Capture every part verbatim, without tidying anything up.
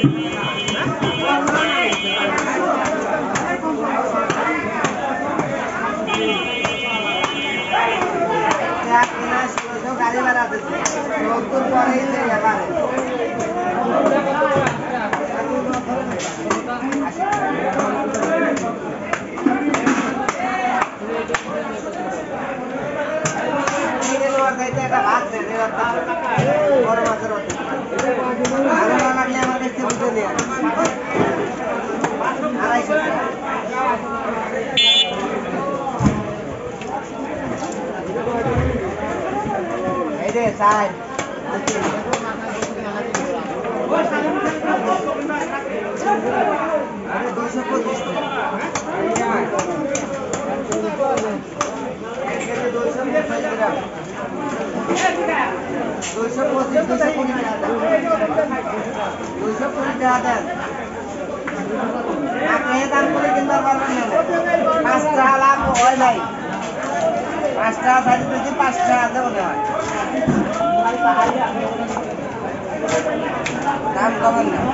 গাড়ি বাড়াতে নতুন পরেই এবারে একটা ভাত বড় মাছের ভালো না লাগলে আমার কাছে বুঝে নিয়ে আড়াইশো এই রে সাইড দুইশো পঁচিশ দুইশো পঁচিশ দুইশো কুড়ি টাকা দুইশো কুড়ি টাকা দেন আপনি দাম করে কিনতে পারবেন না পাঁচটা লাভ হয় নাই পাঁচটা সাড়ে দিয়েছি পাঁচটা আছে মনে হয় দাম কমেন না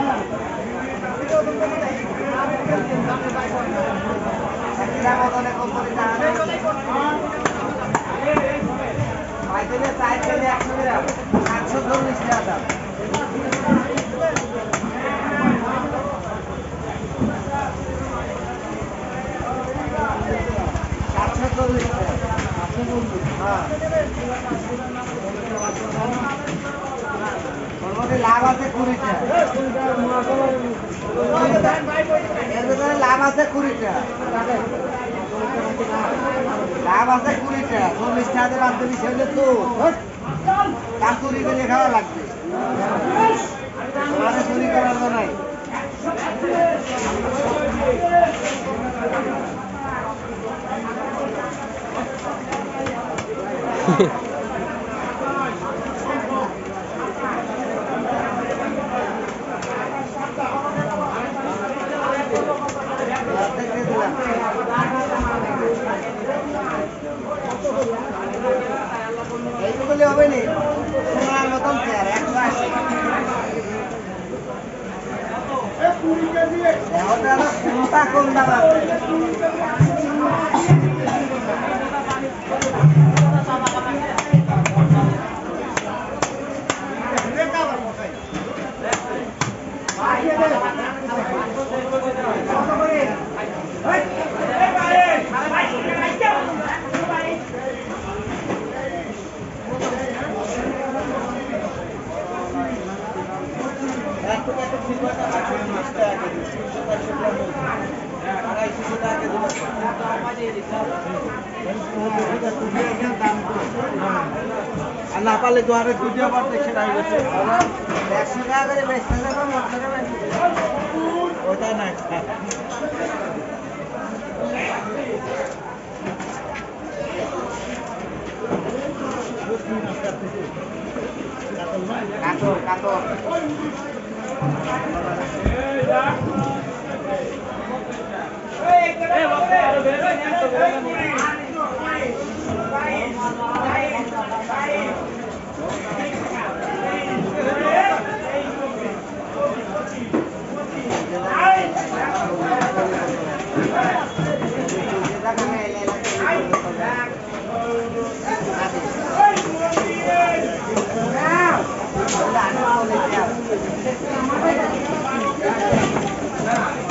একটা মতনে কোম্পানি চার কেজি একশো গ্রাম আটশো চল্লিশ টাকা দাম সাতশো চল্লিশ টাকা হ্যাঁ ওর মধ্যে লাভ আছে কুড়িটা এর ভিতরে লাভ আছে কুড়িটা লাভ আছে কুড়িটা চল্লিশ টাকাতে বাদ দিবি সেগুলো তো তার চুরি করে খাওয়া লাগবে তোমাদের চুরি করার তো নাই এইগুলি হবে নি সোনার মতন চেয়ার একশো আশি কোনটা কম দাম আছে না পারলে তো আরে দুটো আবার দেখছে না একশো টাকা করে বেচতে যাবো ওটা না কাতর কাতর Nah,